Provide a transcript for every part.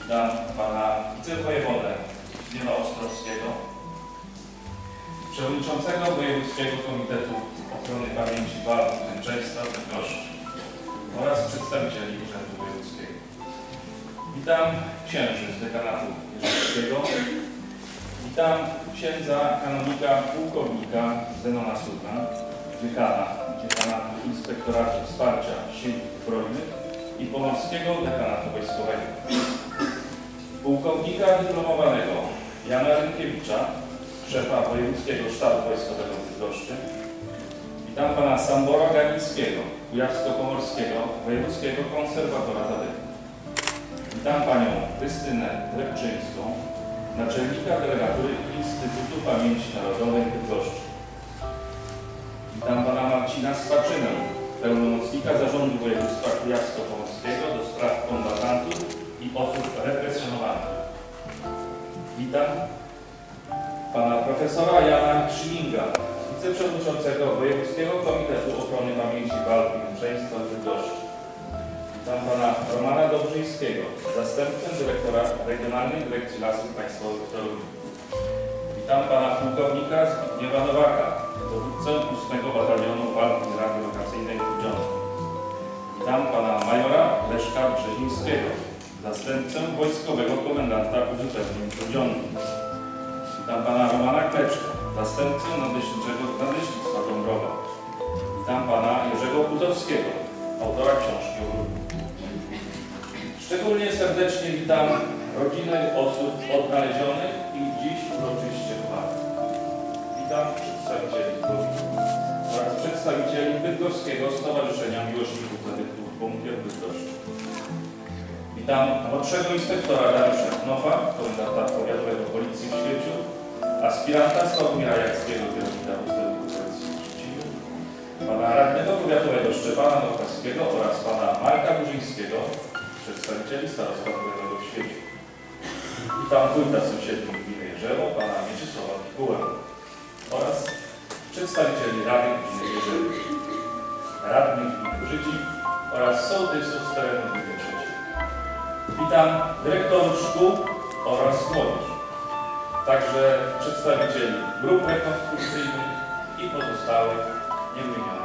Witam pana wicewojewodę Zbigniewa Ostrowskiego, przewodniczącego Wojewódzkiego Komitetu Ochrony Pamięci Walk i Męczeństwa w Bydgoszczy oraz przedstawicieli Urzędu Wojewódzkiego. Witam księży z dekanatu jeżowskiego. Witam księdza kanonika pułkownika Zenona Surna, dekanatu Inspektoratu Wsparcia Sił Zbrojnych i Pomorskiego Dekanatu Wojskowego. Pułkownika dyplomowanego Jana Rynkiewicza, szefa Wojewódzkiego Sztabu Wojskowego w Bydgoszczy. Witam pana Sambora Ganińskiego, kujawsko-pomorskiego Wojewódzkiego Konserwatora Zabytków. Witam panią Krystynę Drepczyńską, naczelnika delegatury Instytutu Pamięci Narodowej w Bydgoszczy. Witam pana Marcina Spaczynę, pełnomocnika Zarządu Województwa Kujawsko-Pomorskiego do spraw kombatantów i osób represjonowanych. Witam pana profesora Jana Szylinga, wiceprzewodniczącego Wojewódzkiego Komitetu Ochrony Pamięci Walk i Męczeństwa w Bydgoszczy. Witam pana Romana Dobrzyńskiego, zastępcę dyrektora Regionalnej Dyrekcji Lasów Państwowych w Toruniu. Witam pana pułkownika Zbigniewa Nowaka, dowódcę 8 Batalionu Walki Radiolokacyjnej w Grudziądzu. Witam pana majora Leszka Brzezińskiego, zastępcę Wojskowego Komendanta Uzupełnień w Grudziądzu. Witam pana Romana Kleczkę, zastępcę Nadleśnictwa Dąbrowa. Witam pana Jerzego Kuzowskiego, autora książki o Grudniu. Szczególnie serdecznie witam rodziny osób odnalezionych i dziś uroczyście chowanych. Witam przedstawicieli gminy oraz przedstawicieli Bydgoskiego Stowarzyszenia Miłośników Zabytków Bąkiel w Bydgoszczy. Witam młodszego inspektora Dariusza Knofa, komendanta powiatowego Policji w Świeciu, aspiranta Sławomira Jackiego, kierownika Urzędu Policji w Szczecinie, pana radnego powiatowego Szczepana Nowakowskiego oraz pana Marka Burzyńskiego, przedstawicieli Starostwa Powiatowego w Świeciu. Witam wójta sąsiedniej gminy Jerzewo, pana Mieczysława Pikuła oraz przedstawicieli Rady Gminy Jerzewo, radnych gminy Żydzi oraz sołtysów z terenu gminy Trzeciej. Witam dyrektorów szkół oraz młodzież, także przedstawicieli grup rekonstrukcyjnych i pozostałych niewymienionych.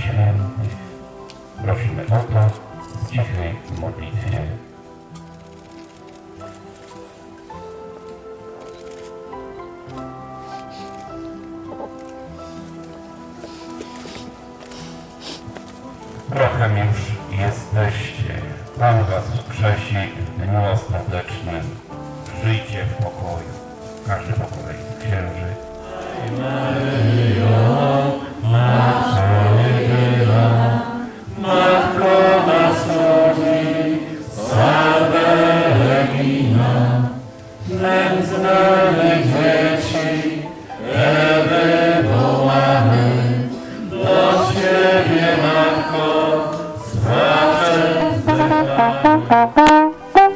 świętych. Prosimy o to w cichej modlitwie. Prochem już jesteście. Pan was wskrzesi w dniu ostatecznym. Żyjcie w pokoju. Każdy po kolei księży. Maryjo, Matko jedyna, Matko nas rodzi, salve Regina, nędznych dzieci, Ewy wołamy, do Ciebie, Matko, z płaczem wzdychamy.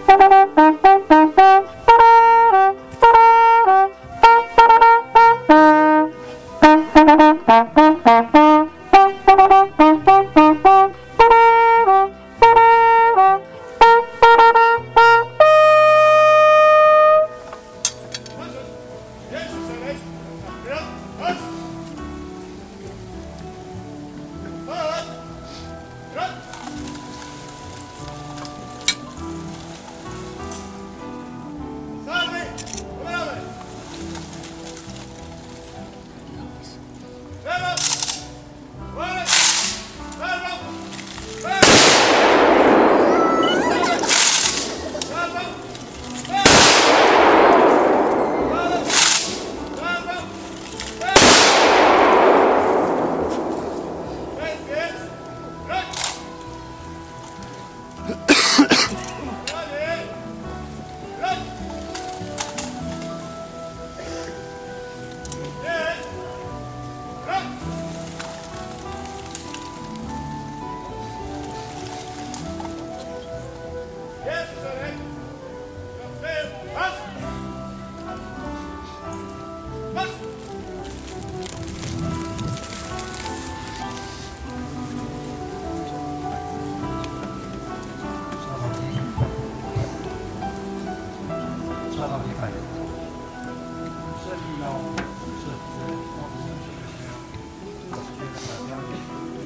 Szanowni Państwo, przed chwilą wszyscy odwrócili się do siebie prawiami.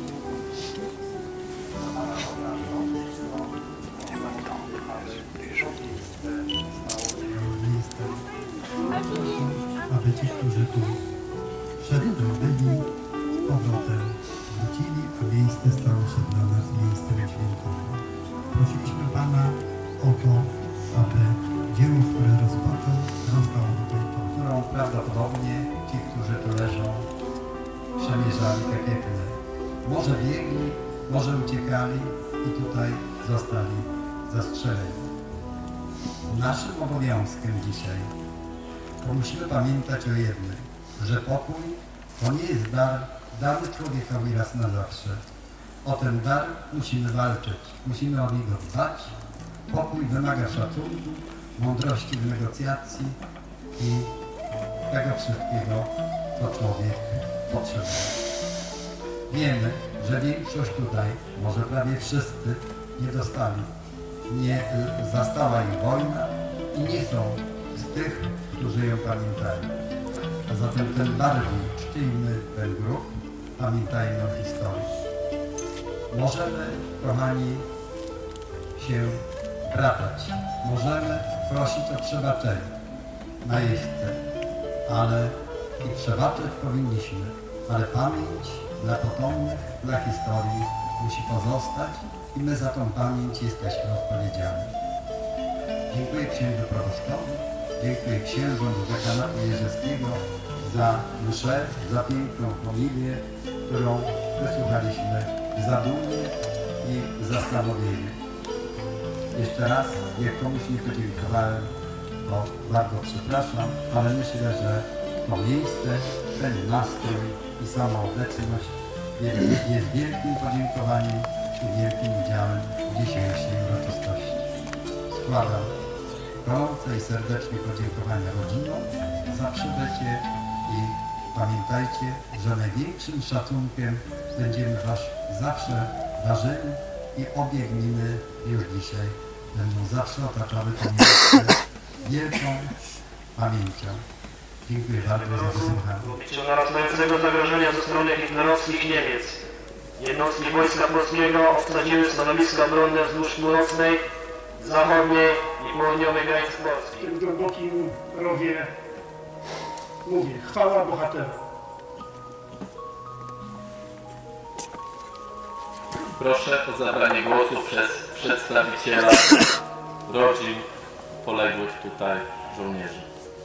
Aby ci, którzy tu przed tym byli, z powrotem wrócili, a miejsce stało się dla nas miejscem świętym. Prosiliśmy Pana o to, aby dzieło, które rozpoczął, zostało dokończone. Którą prawdopodobnie ci, którzy tu leżą, przemierzali te pietle. Może biegli, może uciekali i tutaj zostali zastrzeleni. Naszym obowiązkiem dzisiaj to musimy pamiętać o jednym, że pokój to nie jest dar dany człowiekowi raz na zawsze. O ten dar musimy walczyć, musimy o niego dbać. Pokój wymaga szacunku, mądrości w negocjacji i tego wszystkiego, co człowiek potrzebuje. Wiemy, że większość tutaj, może prawie wszyscy, nie zastała ich wojna i nie są z tych, którzy ją pamiętają. A zatem tym bardziej czcijmy ten grób, pamiętajmy o historii. Możemy, kochani, się bratać, możemy prosić o przebaczenie na jeźdźce, ale i przebaczać powinniśmy, ale pamięć dla potomnych, dla historii musi pozostać i my za tą pamięć jesteśmy odpowiedzialni. Dziękuję księdzu proboszczowi, dziękuję księżom z dekanatu jerzewskiego za mszę, za piękną homilię, którą wysłuchaliśmy w zadumie i zastanowieniu. Jeszcze raz, jak komuś nie podziękowałem, to bardzo przepraszam, ale myślę, że to miejsce, ten nastrój i sama obecność jest wielkim podziękowaniem i wielkim udziałem w dzisiejszej uroczystości. Składam gorące i serdecznie podziękowania rodzinom za przybycie i pamiętajcie, że największym szacunkiem będziemy Was zawsze darzyli i obie gminy już dzisiaj będą zawsze otaczały to miejsce wielką pamięcią. Dziękuję bardzo za wysłuchanie. W obliczu narastającego zagrożenia ze strony hitlerowskich Niemiec Jednostki Wojska Polskiego obsadziły stanowiska obronne wzdłuż północnej, zachodniej i południowej granic Polski. W tym głębokim rowie mówię, chwała bohaterom. Proszę o zabranie głosu przez przedstawiciela rodzin poległych tutaj żołnierzy.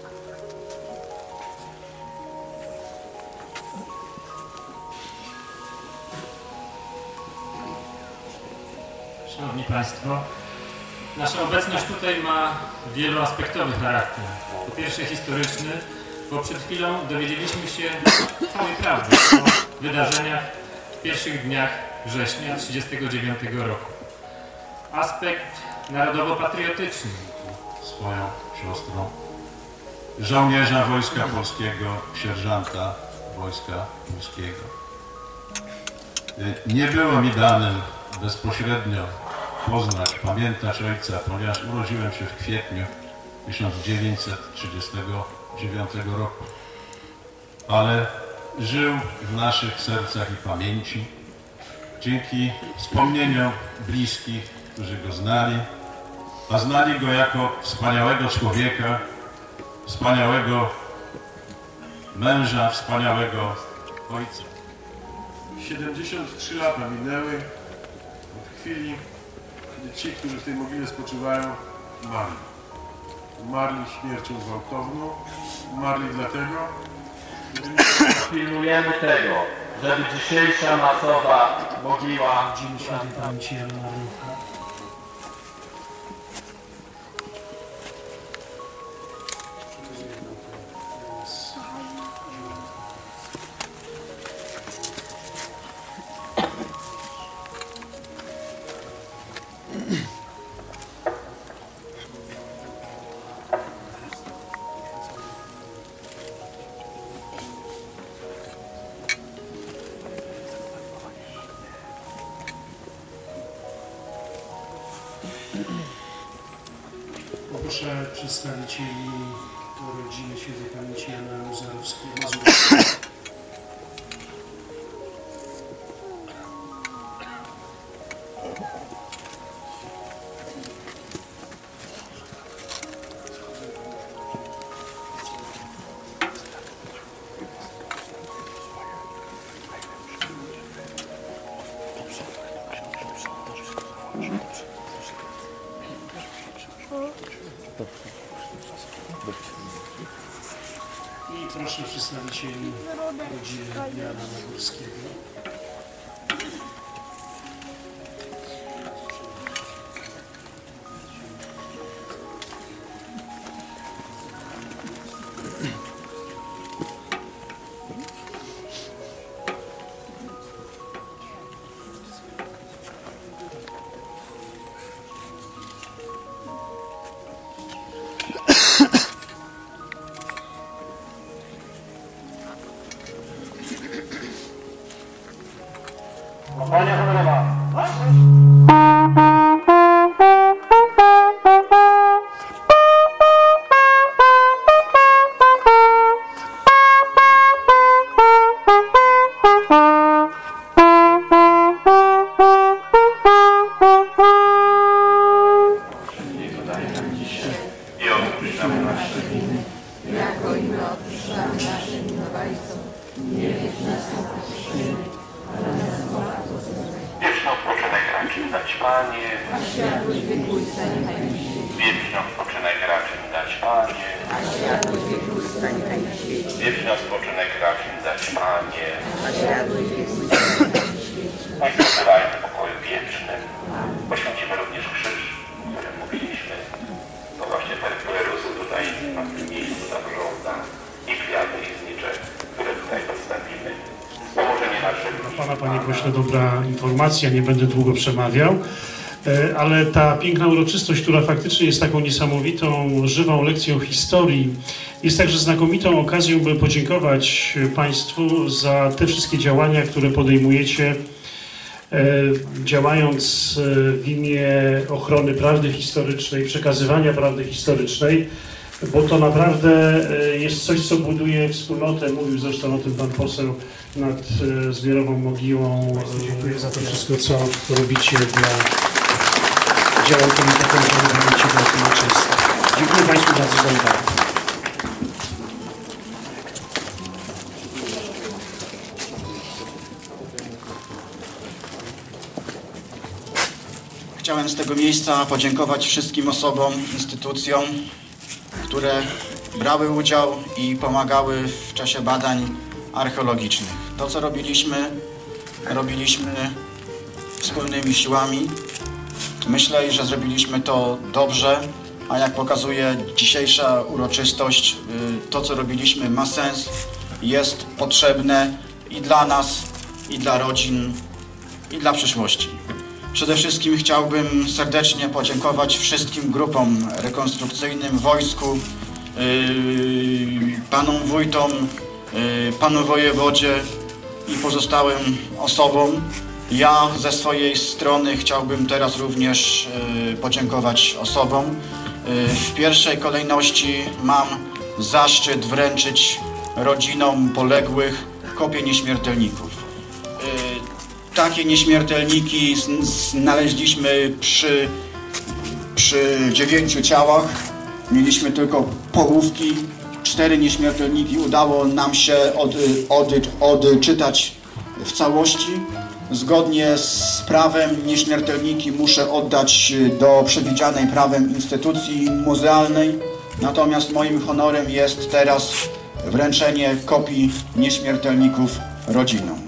Szanowni Państwo, nasza obecność tutaj ma wieloaspektowy charakter. Po pierwsze historyczny, bo przed chwilą dowiedzieliśmy się całej prawdy o wydarzeniach w pierwszych dniach września 1939 roku. Aspekt narodowo-patriotyczny. Swoją siostrą, żołnierza Wojska Polskiego, sierżanta Wojska Polskiego. Nie było mi danym bezpośrednio poznać, pamiętać ojca, ponieważ urodziłem się w kwietniu 1939 roku, ale żył w naszych sercach i pamięci dzięki wspomnieniom bliskich, którzy go znali, a znali go jako wspaniałego człowieka, wspaniałego męża, wspaniałego ojca. 73 lata minęły od chwili, kiedy ci, którzy w tej mogile spoczywają, umarli. Umarli śmiercią gwałtowną, umarli dlatego, że Pilnujemy tego, żeby dzisiejsza masowa mogiła Dzień Świętej Pamięci Jana Maryjka. Poproszę przedstawicieli rodziny Świętej Pamięci Jana Mazurowskiego. I proszę przedstawicieli rodziny Jana Nagórskiego. Kompania honorowa. i odpuszczamy nasze winy. Jako i my odpuszczamy naszym winowajcom. Nie wiedz nas na pokuszenie, ale nas od złego. Wieczny odpoczynek racz im dać, Panie. A światłość wiekuista niechaj mi świeci. Wieczny odpoczynek racz im dać, Panie. A światłość wiekuista niechaj mi świeci. Wieczny odpoczynek racz im dać, Panie. A światłość wiekuista niechaj mi świeci. Niech spoczywają w pokoju wiecznym. Poświęcimy również krzyż, o którym mówiliśmy. To właśnie ten, które rósł tutaj na tym miejscu zabrządza i kwiaty i znicze, które tutaj podstawimy. Położenie naszych Pana, panie pośle, dobra informacja, nie będę długo przemawiał, ale ta piękna uroczystość, która faktycznie jest taką niesamowitą, żywą lekcją historii, jest także znakomitą okazją, by podziękować Państwu za te wszystkie działania, które podejmujecie, działając w imię ochrony prawdy historycznej, przekazywania prawdy historycznej. bo to naprawdę jest coś, co buduje wspólnotę. Mówił zresztą o tym pan poseł nad zbiorową mogiłą. Dziękuję za to wszystko, co robicie dla działań Komitetu Pamięci dla Nowoczesnej. Dziękuję Państwu bardzo za uwagę. Chciałem z tego miejsca podziękować wszystkim osobom, instytucjom, które brały udział i pomagały w czasie badań archeologicznych. To, co robiliśmy wspólnymi siłami. Myślę, że zrobiliśmy to dobrze, a jak pokazuje dzisiejsza uroczystość, to, co robiliśmy, ma sens, jest potrzebne i dla nas, i dla rodzin, i dla przyszłości. Przede wszystkim chciałbym serdecznie podziękować wszystkim grupom rekonstrukcyjnym, wojsku, panom wójtom, panu wojewodzie i pozostałym osobom. Ja ze swojej strony chciałbym teraz również podziękować osobom. W pierwszej kolejności mam zaszczyt wręczyć rodzinom poległych kopię nieśmiertelników. Takie nieśmiertelniki znaleźliśmy przy 9 ciałach. Mieliśmy tylko połówki. 4 nieśmiertelniki udało nam się odczytać w całości. Zgodnie z prawem nieśmiertelniki muszę oddać do przewidzianej prawem instytucji muzealnej. Natomiast moim honorem jest teraz wręczenie kopii nieśmiertelników rodzinom.